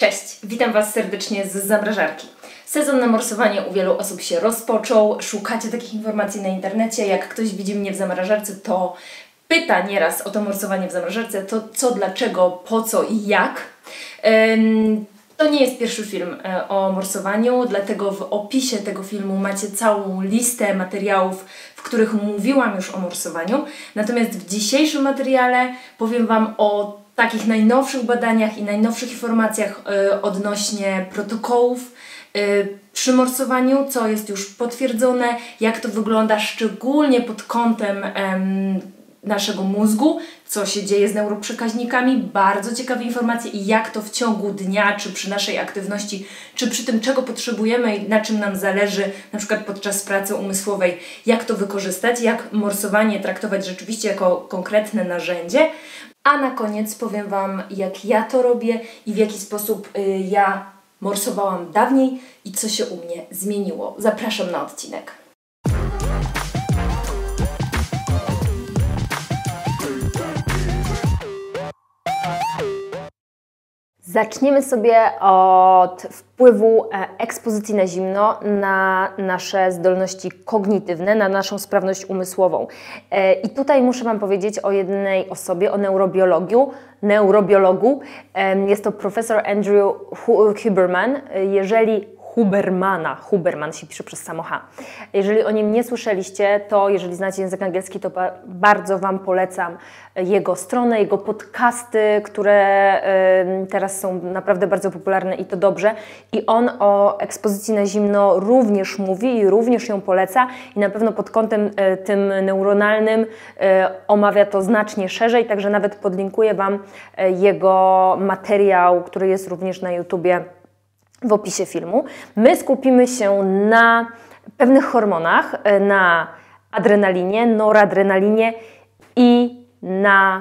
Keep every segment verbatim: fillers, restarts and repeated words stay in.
Cześć, witam Was serdecznie z zamrażarki. Sezon na morsowanie u wielu osób się rozpoczął. Szukacie takich informacji na internecie. Jak ktoś widzi mnie w zamrażarce, to pyta nieraz o to morsowanie w zamrażarce. To co, dlaczego, po co i jak. Ym, to nie jest pierwszy film o morsowaniu, dlatego w opisie tego filmu macie całą listę materiałów, w których mówiłam już o morsowaniu. Natomiast w dzisiejszym materiale powiem Wam o takich najnowszych badaniach i najnowszych informacjach y, odnośnie protokołów y, przy morsowaniu, co jest już potwierdzone, jak to wygląda szczególnie pod kątem em, naszego mózgu, co się dzieje z neuroprzekaźnikami, bardzo ciekawe informacje i jak to w ciągu dnia, czy przy naszej aktywności, czy przy tym, czego potrzebujemy i na czym nam zależy, na przykład podczas pracy umysłowej, jak to wykorzystać, jak morsowanie traktować rzeczywiście jako konkretne narzędzie. A na koniec powiem Wam, jak ja to robię i w jaki sposób y, ja morsowałam dawniej i co się u mnie zmieniło. Zapraszam na odcinek. Zaczniemy sobie od wpływu ekspozycji na zimno na nasze zdolności kognitywne, na naszą sprawność umysłową. I tutaj muszę Wam powiedzieć o jednej osobie, o neurobiologu. neurobiologu. Jest to profesor Andrew Huberman. Jeżeli Hubermana, Huberman się pisze przez samo H. Jeżeli o nim nie słyszeliście, to jeżeli znacie język angielski, to ba bardzo Wam polecam jego stronę, jego podcasty, które y, teraz są naprawdę bardzo popularne i to dobrze. I on o ekspozycji na zimno również mówi i również ją poleca i na pewno pod kątem y, tym neuronalnym y, omawia to znacznie szerzej, także nawet podlinkuję Wam y, jego materiał, który jest również na YouTubie w opisie filmu. My skupimy się na pewnych hormonach, na adrenalinie, noradrenalinie i na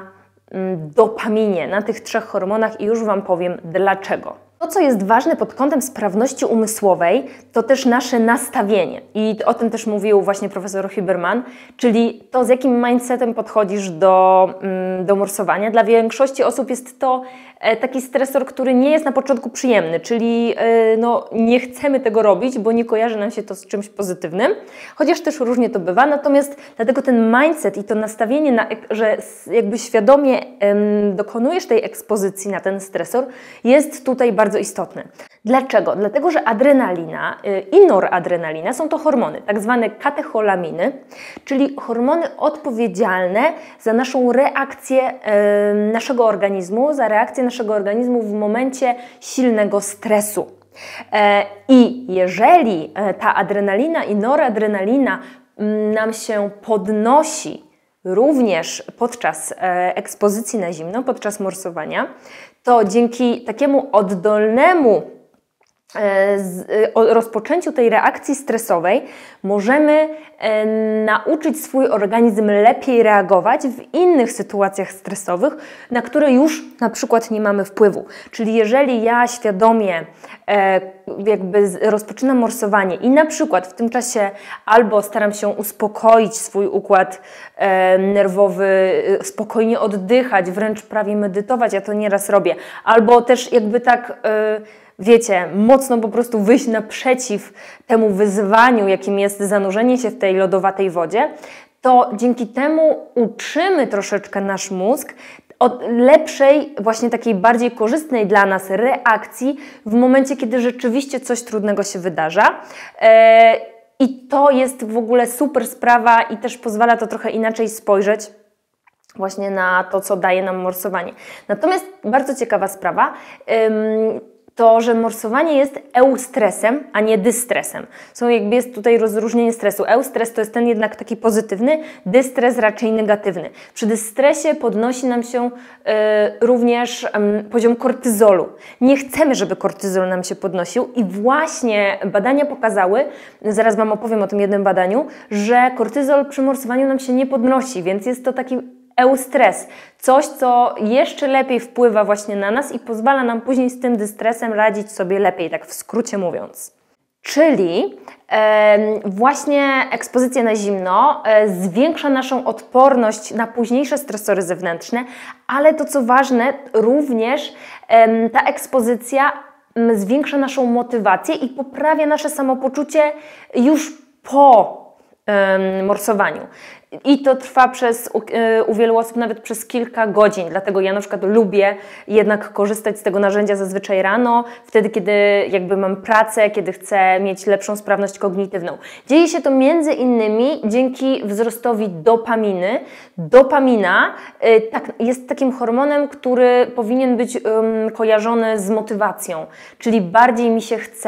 dopaminie, na tych trzech hormonach i już Wam powiem dlaczego. To, co jest ważne pod kątem sprawności umysłowej, to też nasze nastawienie. I o tym też mówił właśnie profesor Huberman, czyli to, z jakim mindsetem podchodzisz do, do morsowania. Dla większości osób jest to taki stresor, który nie jest na początku przyjemny, czyli no, nie chcemy tego robić, bo nie kojarzy nam się to z czymś pozytywnym, chociaż też różnie to bywa. Natomiast dlatego ten mindset i to nastawienie, na, że jakby świadomie um, dokonujesz tej ekspozycji na ten stresor, jest tutaj bardzo istotne. Dlaczego? Dlatego, że adrenalina i noradrenalina są to hormony, tak zwane katecholaminy, czyli hormony odpowiedzialne za naszą reakcję e, naszego organizmu, za reakcję naszego organizmu w momencie silnego stresu. E, I jeżeli ta adrenalina i noradrenalina nam się podnosi również podczas e, ekspozycji na zimno, podczas morsowania, to dzięki takiemu oddolnemu e, z, o, rozpoczęciu tej reakcji stresowej możemy e, nauczyć swój organizm lepiej reagować w innych sytuacjach stresowych, na które już na przykład nie mamy wpływu. Czyli jeżeli ja świadomie e, jakby rozpoczynam morsowanie i na przykład w tym czasie albo staram się uspokoić swój układ e, nerwowy, e, spokojnie oddychać, wręcz prawie medytować, ja to nieraz robię, albo też jakby tak, e, wiecie, mocno po prostu wyjść naprzeciw temu wyzwaniu, jakim jest zanurzenie się w tej lodowatej wodzie, to dzięki temu uczymy troszeczkę nasz mózg od lepszej, właśnie takiej bardziej korzystnej dla nas reakcji w momencie, kiedy rzeczywiście coś trudnego się wydarza. E, I to jest w ogóle super sprawa i też pozwala to trochę inaczej spojrzeć właśnie na to, co daje nam morsowanie. Natomiast bardzo ciekawa sprawa, ym, to, że morsowanie jest eustresem, a nie dystresem. Są jakby jest tutaj rozróżnienie stresu. Eustres to jest ten jednak taki pozytywny, dystres raczej negatywny. Przy dystresie podnosi nam się y, również y, poziom kortyzolu. Nie chcemy, żeby kortyzol nam się podnosił i właśnie badania pokazały, zaraz Wam opowiem o tym jednym badaniu, że kortyzol przy morsowaniu nam się nie podnosi, więc jest to taki eustres, coś, co jeszcze lepiej wpływa właśnie na nas i pozwala nam później z tym dystresem radzić sobie lepiej, tak w skrócie mówiąc. Czyli e, właśnie ekspozycja na zimno e, zwiększa naszą odporność na późniejsze stresory zewnętrzne, ale to co ważne, również e, ta ekspozycja zwiększa naszą motywację i poprawia nasze samopoczucie już po morsowaniu. I to trwa przez, u, u wielu osób nawet przez kilka godzin, dlatego ja na przykład lubię jednak korzystać z tego narzędzia zazwyczaj rano, wtedy kiedy jakby mam pracę, kiedy chcę mieć lepszą sprawność kognitywną. Dzieje się to między innymi dzięki wzrostowi dopaminy. Dopamina y, tak, jest takim hormonem, który powinien być um, kojarzony z motywacją, czyli bardziej mi się chce.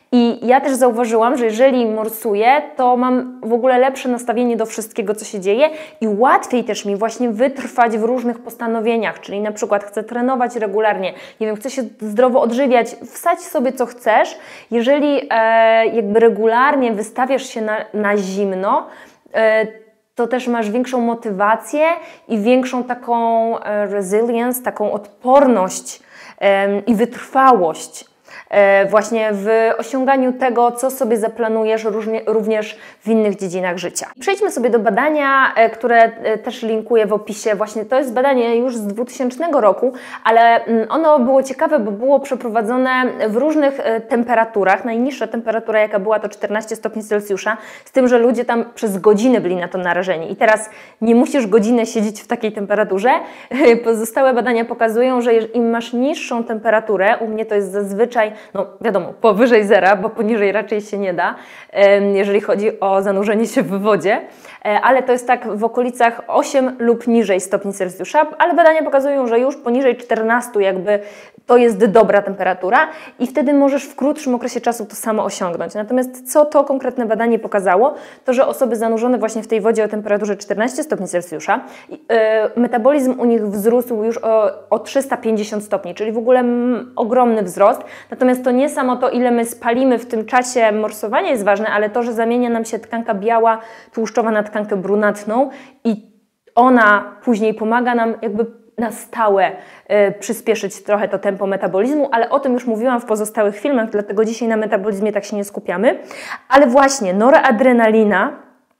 I ja też zauważyłam, że jeżeli morsuję, to mam w ogóle lepsze nastawienie do wszystkiego, co się dzieje i łatwiej też mi właśnie wytrwać w różnych postanowieniach, czyli na przykład chcę trenować regularnie, nie wiem, chcę się zdrowo odżywiać, wsadź sobie co chcesz. Jeżeli e, jakby regularnie wystawiasz się na, na zimno, e, to też masz większą motywację i większą taką e, resilience, taką odporność e, i wytrwałość właśnie w osiąganiu tego, co sobie zaplanujesz różnie, również w innych dziedzinach życia. Przejdźmy sobie do badania, które też linkuję w opisie. Właśnie to jest badanie już z dwutysięcznego roku, ale ono było ciekawe, bo było przeprowadzone w różnych temperaturach. Najniższa temperatura, jaka była, to czternaście stopni Celsjusza, z tym, że ludzie tam przez godzinę byli na to narażeni. I teraz nie musisz godzinę siedzieć w takiej temperaturze. Pozostałe badania pokazują, że im masz niższą temperaturę, u mnie to jest zazwyczaj, no wiadomo, powyżej zera, bo poniżej raczej się nie da, jeżeli chodzi o zanurzenie się w wodzie, ale to jest tak w okolicach osiem lub niżej stopni Celsjusza, ale badania pokazują, że już poniżej czternastu jakby to jest dobra temperatura i wtedy możesz w krótszym okresie czasu to samo osiągnąć. Natomiast co to konkretne badanie pokazało, to że osoby zanurzone właśnie w tej wodzie o temperaturze czternaście stopni Celsjusza, yy, metabolizm u nich wzrósł już o, o trzysta pięćdziesiąt stopni, czyli w ogóle mm, ogromny wzrost. Natomiast to nie samo to, ile my spalimy w tym czasie morsowania jest ważne, ale to, że zamienia nam się tkanka biała, tłuszczowa na tkankę brunatną i ona później pomaga nam jakby na stałe y, przyspieszyć trochę to tempo metabolizmu, ale o tym już mówiłam w pozostałych filmach, dlatego dzisiaj na metabolizmie tak się nie skupiamy. Ale właśnie noradrenalina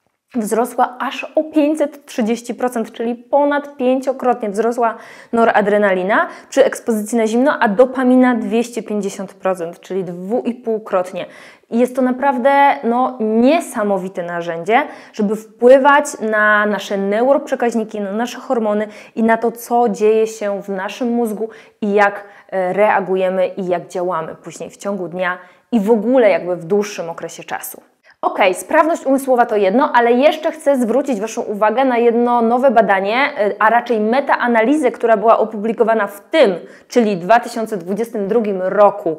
wzrosła aż o pięćset trzydzieści procent, czyli ponad pięciokrotnie wzrosła noradrenalina przy ekspozycji na zimno, a dopamina dwieście pięćdziesiąt procent, czyli dwuipółkrotnie. I jest to naprawdę no, niesamowite narzędzie, żeby wpływać na nasze neuroprzekaźniki, na nasze hormony i na to, co dzieje się w naszym mózgu i jak reagujemy i jak działamy później w ciągu dnia i w ogóle jakby w dłuższym okresie czasu. Ok, sprawność umysłowa to jedno, ale jeszcze chcę zwrócić Waszą uwagę na jedno nowe badanie, a raczej metaanalizę, która była opublikowana w tym, czyli dwa tysiące dwudziestym drugim roku.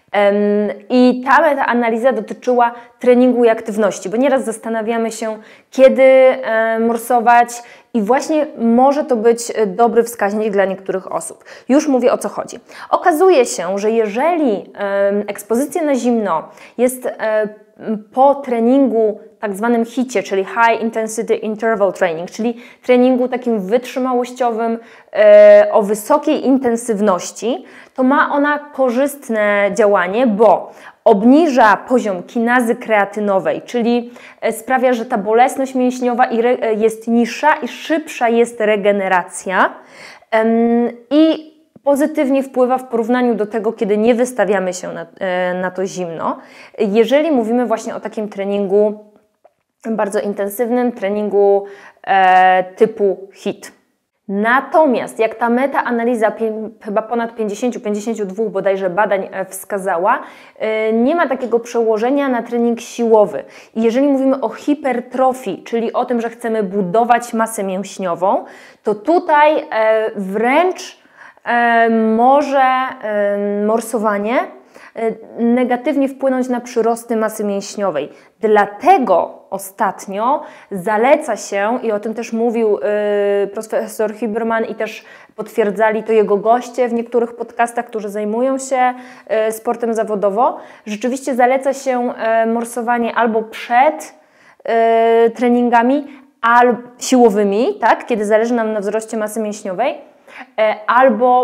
I ta metaanaliza dotyczyła treningu i aktywności, bo nieraz zastanawiamy się, kiedy morsować i właśnie może to być dobry wskaźnik dla niektórych osób. Już mówię, o co chodzi. Okazuje się, że jeżeli ekspozycja na zimno jest po treningu tak zwanym hicie, czyli High Intensity Interval Training, czyli treningu takim wytrzymałościowym e, o wysokiej intensywności, to ma ona korzystne działanie, bo obniża poziom kinazy kreatynowej, czyli sprawia, że ta bolesność mięśniowa jest niższa i szybsza jest regeneracja e, i pozytywnie wpływa w porównaniu do tego, kiedy nie wystawiamy się na, na to zimno. Jeżeli mówimy właśnie o takim treningu bardzo intensywnym, treningu e, typu hit. Natomiast jak ta metaanaliza chyba ponad pięćdziesiąt pięćdziesiąt dwa bodajże badań wskazała, e, nie ma takiego przełożenia na trening siłowy. I jeżeli mówimy o hipertrofii, czyli o tym, że chcemy budować masę mięśniową, to tutaj e, wręcz E, może e, morsowanie e, negatywnie wpłynąć na przyrosty masy mięśniowej. Dlatego ostatnio zaleca się, i o tym też mówił e, profesor Huberman i też potwierdzali to jego goście w niektórych podcastach, którzy zajmują się e, sportem zawodowo, rzeczywiście zaleca się e, morsowanie albo przed e, treningami albo siłowymi, tak, kiedy zależy nam na wzroście masy mięśniowej, albo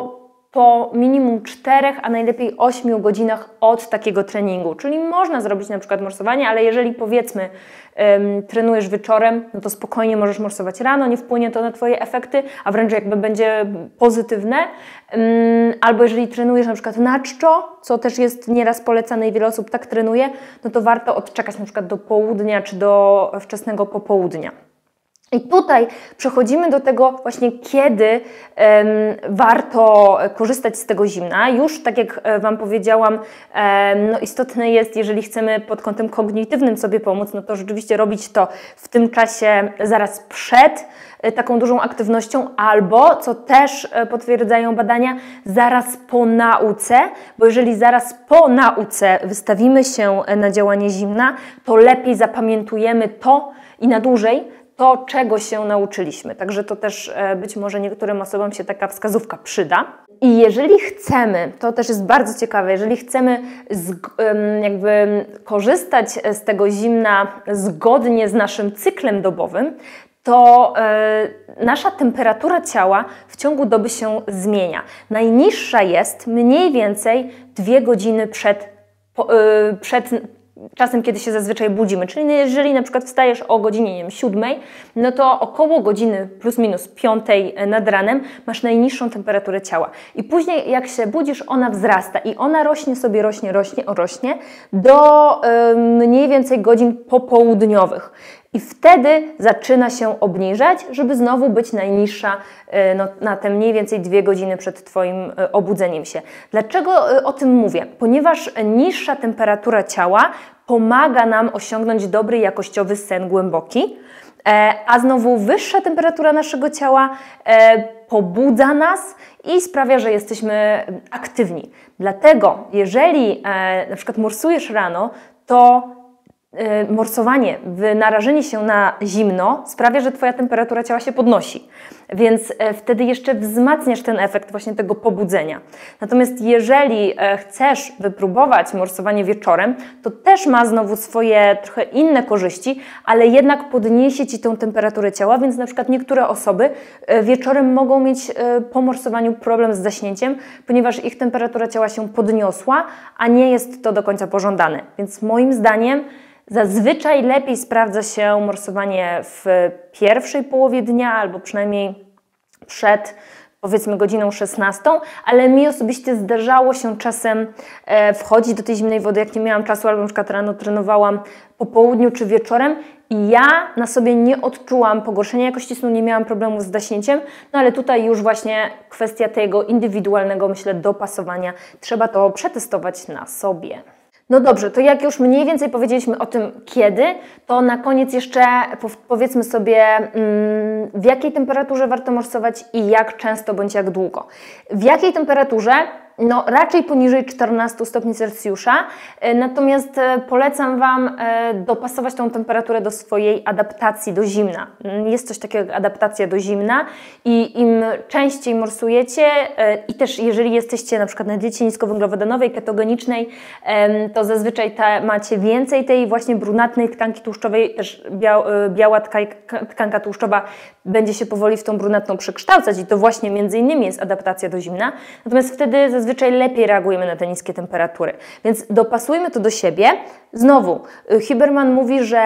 po minimum czterech, a najlepiej ośmiu godzinach od takiego treningu. Czyli można zrobić na przykład morsowanie, ale jeżeli powiedzmy um, trenujesz wieczorem, no to spokojnie możesz morsować rano, nie wpłynie to na Twoje efekty, a wręcz jakby będzie pozytywne. Um, albo jeżeli trenujesz na przykład na czczo, co też jest nieraz polecane i wiele osób tak trenuje, no to warto odczekać na przykład do południa czy do wczesnego popołudnia. I tutaj przechodzimy do tego właśnie, kiedy um, warto korzystać z tego zimna. Już tak jak Wam powiedziałam, um, no istotne jest, jeżeli chcemy pod kątem kognitywnym sobie pomóc, no to rzeczywiście robić to w tym czasie zaraz przed taką dużą aktywnością, albo, co też potwierdzają badania, zaraz po nauce, bo jeżeli zaraz po nauce wystawimy się na działanie zimna, to lepiej zapamiętujemy to i na dłużej to, czego się nauczyliśmy. Także to też być może niektórym osobom się taka wskazówka przyda. I jeżeli chcemy, to też jest bardzo ciekawe, jeżeli chcemy z, jakby korzystać z tego zimna zgodnie z naszym cyklem dobowym, to y, nasza temperatura ciała w ciągu doby się zmienia. Najniższa jest mniej więcej dwie godziny przed, po, y, przed czasem, kiedy się zazwyczaj budzimy. Czyli jeżeli na przykład wstajesz o godzinie, nie wiem, siódmej, no to około godziny plus minus piątej nad ranem masz najniższą temperaturę ciała. I później jak się budzisz, ona wzrasta i ona rośnie sobie, rośnie, rośnie, rośnie do y, mniej więcej godzin popołudniowych. I wtedy zaczyna się obniżać, żeby znowu być najniższa no, na te mniej więcej dwie godziny przed Twoim obudzeniem się. Dlaczego o tym mówię? Ponieważ niższa temperatura ciała pomaga nam osiągnąć dobry, jakościowy sen głęboki, a znowu wyższa temperatura naszego ciała pobudza nas i sprawia, że jesteśmy aktywni. Dlatego, jeżeli na przykład morsujesz rano, to morsowanie, narażenie się na zimno sprawia, że Twoja temperatura ciała się podnosi, więc wtedy jeszcze wzmacniasz ten efekt właśnie tego pobudzenia. Natomiast jeżeli chcesz wypróbować morsowanie wieczorem, to też ma znowu swoje trochę inne korzyści, ale jednak podniesie Ci tą temperaturę ciała, więc na przykład niektóre osoby wieczorem mogą mieć po morsowaniu problem z zaśnięciem, ponieważ ich temperatura ciała się podniosła, a nie jest to do końca pożądane. Więc moim zdaniem zazwyczaj lepiej sprawdza się morsowanie w pierwszej połowie dnia, albo przynajmniej przed, powiedzmy, godziną szesnastą, ale mi osobiście zdarzało się czasem e, wchodzić do tej zimnej wody, jak nie miałam czasu, albo na przykład rano trenowałam po południu czy wieczorem i ja na sobie nie odczułam pogorszenia jakości snu, nie miałam problemów z zaśnięciem, no ale tutaj już właśnie kwestia tego indywidualnego, myślę, dopasowania. Trzeba to przetestować na sobie. No dobrze, to jak już mniej więcej powiedzieliśmy o tym kiedy, to na koniec jeszcze powiedzmy sobie, w jakiej temperaturze warto morsować i jak często bądź jak długo. W jakiej temperaturze? No raczej poniżej czternastu stopni Celsjusza, natomiast polecam Wam dopasować tą temperaturę do swojej adaptacji do zimna. Jest coś takiego jak adaptacja do zimna i im częściej morsujecie i też jeżeli jesteście na przykład na diecie niskowęglowodanowej, ketogenicznej, to zazwyczaj ta, macie więcej tej właśnie brunatnej tkanki tłuszczowej, też biał, biała tkanka tłuszczowa będzie się powoli w tą brunatną przekształcać i to właśnie między innymi jest adaptacja do zimna, natomiast wtedy zazwyczaj lepiej reagujemy na te niskie temperatury, więc dopasujmy to do siebie. Znowu, Huberman mówi, że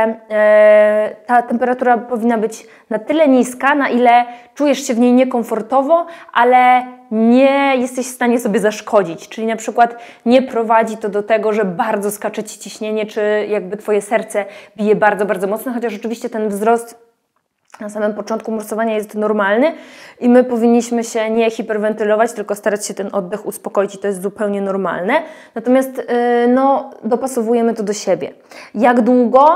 e, ta temperatura powinna być na tyle niska, na ile czujesz się w niej niekomfortowo, ale nie jesteś w stanie sobie zaszkodzić, czyli na przykład nie prowadzi to do tego, że bardzo skacze Ci ciśnienie, czy jakby Twoje serce bije bardzo, bardzo mocno, chociaż oczywiście ten wzrost na samym początku morsowania jest normalny i my powinniśmy się nie hiperwentylować, tylko starać się ten oddech uspokoić i to jest zupełnie normalne. Natomiast yy, no, dopasowujemy to do siebie. Jak długo?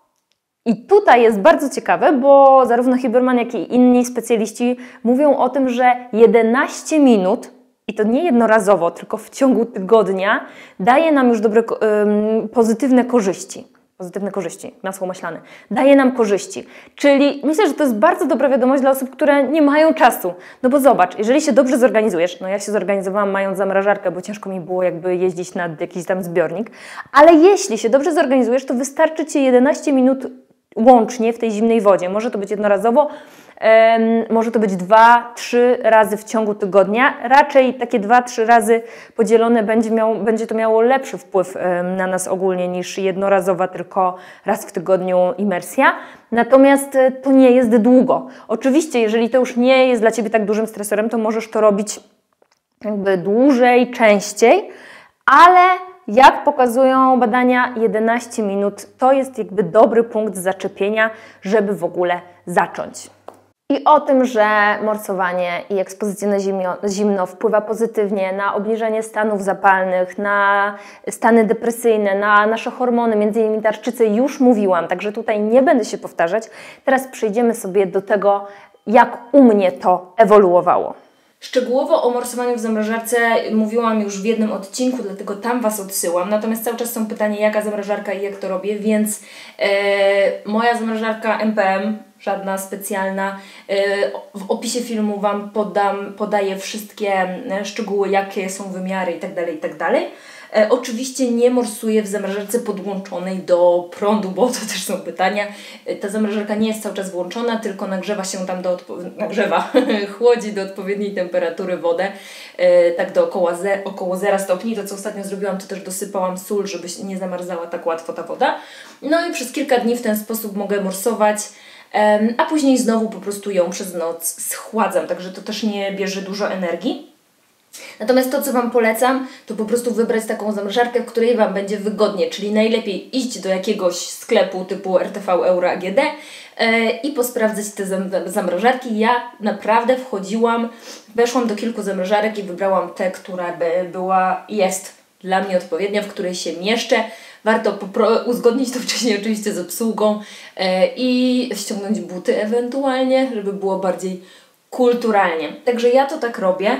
I tutaj jest bardzo ciekawe, bo zarówno Huberman, jak i inni specjaliści mówią o tym, że jedenaście minut, i to nie jednorazowo, tylko w ciągu tygodnia, daje nam już dobre, yy, pozytywne korzyści. Pozytywne korzyści, masło maślane, daje nam korzyści. Czyli myślę, że to jest bardzo dobra wiadomość dla osób, które nie mają czasu. No bo zobacz, jeżeli się dobrze zorganizujesz, no ja się zorganizowałam mając zamrażarkę, bo ciężko mi było jakby jeździć nad jakiś tam zbiornik, ale jeśli się dobrze zorganizujesz, to wystarczy Ci jedenaście minut łącznie w tej zimnej wodzie. Może to być jednorazowo, Może to być dwa, trzy razy w ciągu tygodnia. Raczej takie dwa, trzy razy podzielone będzie, miało, będzie to miało lepszy wpływ na nas ogólnie niż jednorazowa, tylko raz w tygodniu imersja. Natomiast to nie jest długo. Oczywiście, jeżeli to już nie jest dla Ciebie tak dużym stresorem, to możesz to robić jakby dłużej, częściej, ale jak pokazują badania, jedenaście minut to jest jakby dobry punkt zaczepienia, żeby w ogóle zacząć. I o tym, że morsowanie i ekspozycja na zimno, zimno wpływa pozytywnie na obniżenie stanów zapalnych, na stany depresyjne, na nasze hormony, między innymi tarczycę, już mówiłam, także tutaj nie będę się powtarzać. Teraz przejdziemy sobie do tego, jak u mnie to ewoluowało. Szczegółowo o morsowaniu w zamrażarce mówiłam już w jednym odcinku, dlatego tam Was odsyłam. Natomiast cały czas są pytania, jaka zamrażarka i jak to robię, więc e, moja zamrażarka M P M, żadna specjalna. E, w opisie filmu Wam podam, podaję wszystkie szczegóły, jakie są wymiary itd., itd. E, oczywiście nie morsuję w zamrażarce podłączonej do prądu, bo to też są pytania. E, ta zamrażarka nie jest cały czas włączona, tylko nagrzewa się tam do nagrzewa, chłodzi do odpowiedniej temperatury wodę, e, tak do około, ze, około zera stopni. To co ostatnio zrobiłam, to też dosypałam sól, żeby nie zamarzała tak łatwo ta woda. No i przez kilka dni w ten sposób mogę morsować, e, a później znowu po prostu ją przez noc schładzam, także to też nie bierze dużo energii. Natomiast to, co Wam polecam, to po prostu wybrać taką zamrażarkę, w której Wam będzie wygodnie, czyli najlepiej iść do jakiegoś sklepu typu R T V, Euro, A G D yy, i posprawdzać te zamrażarki. Ja naprawdę wchodziłam, weszłam do kilku zamrażarek i wybrałam tę, która by była, jest dla mnie odpowiednia, w której się mieszczę. Warto uzgodnić to wcześniej oczywiście z obsługą yy, i ściągnąć buty ewentualnie, żeby było bardziej kulturalnie. Także ja to tak robię.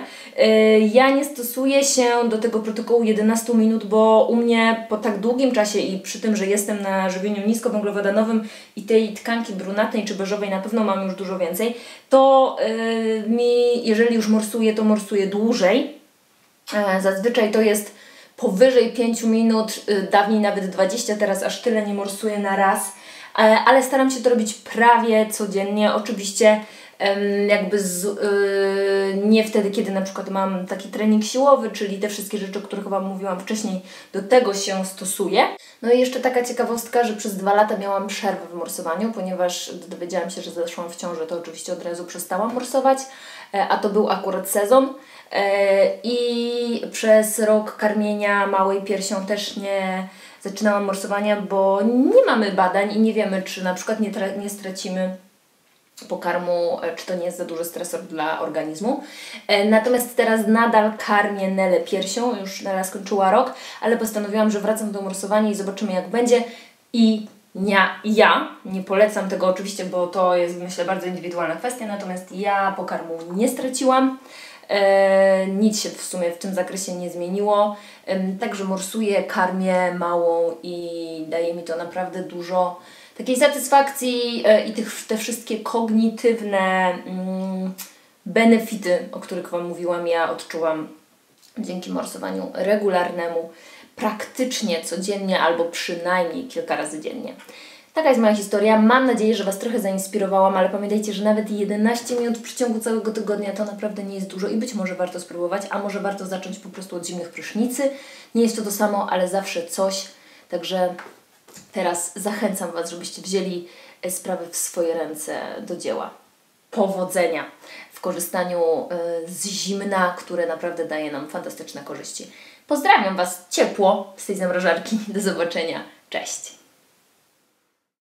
Ja nie stosuję się do tego protokołu jedenaście minut, bo u mnie po tak długim czasie i przy tym, że jestem na żywieniu niskowęglowodanowym i tej tkanki brunatnej czy beżowej na pewno mam już dużo więcej, to yy, mi, jeżeli już morsuję, to morsuję dłużej. Yy, zazwyczaj to jest powyżej pięć minut, yy, dawniej nawet dwadzieścia, teraz aż tyle nie morsuję na raz, yy, ale staram się to robić prawie codziennie. Oczywiście jakby z, yy, nie wtedy, kiedy na przykład mam taki trening siłowy, czyli te wszystkie rzeczy, o których Wam mówiłam wcześniej, do tego się stosuję. No i jeszcze taka ciekawostka, że przez dwa lata miałam przerwę w morsowaniu, ponieważ dowiedziałam się, że zaszłam w ciążę, to oczywiście od razu przestałam morsować, a to był akurat sezon. I przez rok karmienia małej piersią też nie zaczynałam morsowania, bo nie mamy badań i nie wiemy, czy na przykład nie, tra- nie stracimy pokarmu, czy to nie jest za duży stresor dla organizmu. Natomiast teraz nadal karmię Nelę piersią, już Nela skończyła rok, ale postanowiłam, że wracam do morsowania i zobaczymy, jak będzie. I ja, ja nie polecam tego oczywiście, bo to jest, myślę, bardzo indywidualna kwestia, natomiast ja pokarmu nie straciłam. E, nic się w sumie w tym zakresie nie zmieniło. E, także morsuję, karmię małą i daje mi to naprawdę dużo takiej satysfakcji e, i tych, te wszystkie kognitywne mm, benefity, o których Wam mówiłam, ja odczułam dzięki morsowaniu regularnemu, praktycznie codziennie albo przynajmniej kilka razy dziennie. Taka jest moja historia. Mam nadzieję, że Was trochę zainspirowałam, ale pamiętajcie, że nawet jedenaście minut w przeciągu całego tygodnia to naprawdę nie jest dużo i być może warto spróbować, a może warto zacząć po prostu od zimnych prysznicy. Nie jest to to samo, ale zawsze coś. Także teraz zachęcam Was, żebyście wzięli sprawy w swoje ręce do dzieła. Powodzenia w korzystaniu z zimna, które naprawdę daje nam fantastyczne korzyści. Pozdrawiam Was ciepło z tej zamrażarki. Do zobaczenia. Cześć!